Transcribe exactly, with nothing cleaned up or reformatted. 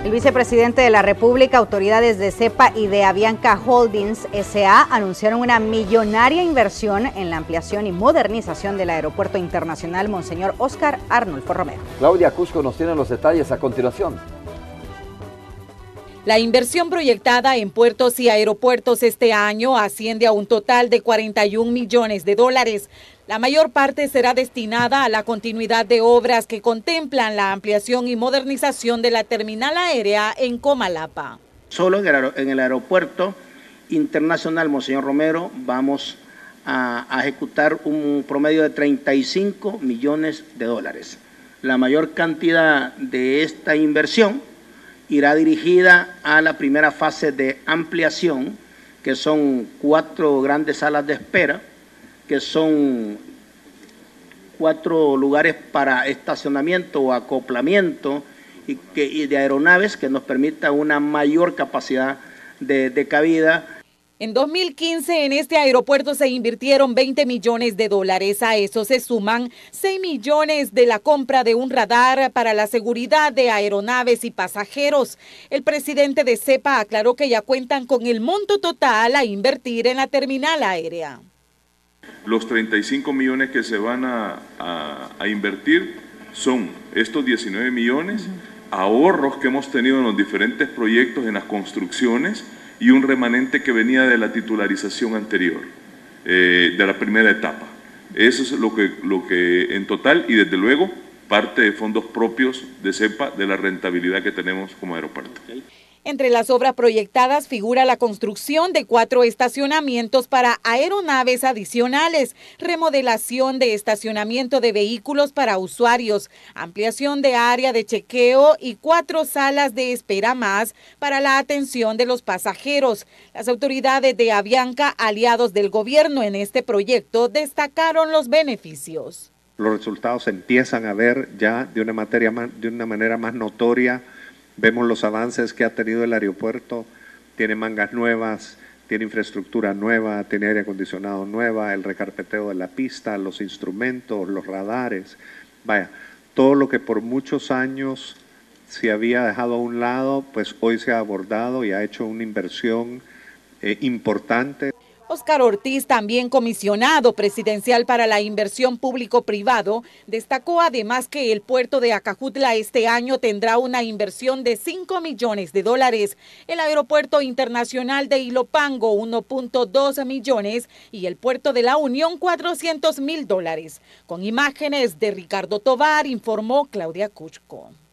El vicepresidente de la República, autoridades de CEPA y de Avianca Holdings S A anunciaron una millonaria inversión en la ampliación y modernización del Aeropuerto Internacional Monseñor Óscar Arnulfo Romero. Claudia Cusco nos tiene los detalles a continuación. La inversión proyectada en puertos y aeropuertos este año asciende a un total de cuarenta y un millones de dólares. La mayor parte será destinada a la continuidad de obras que contemplan la ampliación y modernización de la terminal aérea en Comalapa. Solo en el, en el Aeropuerto Internacional Monseñor Romero vamos a, a ejecutar un promedio de treinta y cinco millones de dólares. La mayor cantidad de esta inversión irá dirigida a la primera fase de ampliación, que son cuatro grandes salas de espera, que son cuatro lugares para estacionamiento o acoplamiento y, que, y de aeronaves que nos permita una mayor capacidad de, de cabida. En dos mil quince en este aeropuerto se invirtieron veinte millones de dólares. A eso se suman seis millones de la compra de un radar para la seguridad de aeronaves y pasajeros. El presidente de CEPA aclaró que ya cuentan con el monto total a invertir en la terminal aérea. Los treinta y cinco millones que se van a, a, a invertir son estos diecinueve millones, ahorros que hemos tenido en los diferentes proyectos, en las construcciones, y un remanente que venía de la titularización anterior, eh, de la primera etapa. Eso es lo que, lo que en total, y desde luego parte de fondos propios de CEPA, de la rentabilidad que tenemos como aeropuerto. Entre las obras proyectadas figura la construcción de cuatro estacionamientos para aeronaves adicionales, remodelación de estacionamiento de vehículos para usuarios, ampliación de área de chequeo y cuatro salas de espera más para la atención de los pasajeros. Las autoridades de Avianca, aliados del gobierno en este proyecto, destacaron los beneficios. Los resultados se empiezan a ver ya de una, materia más, de una manera más notoria. Vemos los avances que ha tenido el aeropuerto, tiene mangas nuevas, tiene infraestructura nueva, tiene aire acondicionado nueva, el recarpeteo de la pista, los instrumentos, los radares. Vaya, todo lo que por muchos años se había dejado a un lado, pues hoy se ha abordado y ha hecho una inversión eh, importante. Óscar Ortiz, también comisionado presidencial para la inversión público-privado, destacó además que el puerto de Acajutla este año tendrá una inversión de cinco millones de dólares, el aeropuerto internacional de Ilopango uno punto dos millones y el puerto de la Unión cuatrocientos mil dólares. Con imágenes de Ricardo Tovar, informó Claudia Cusco.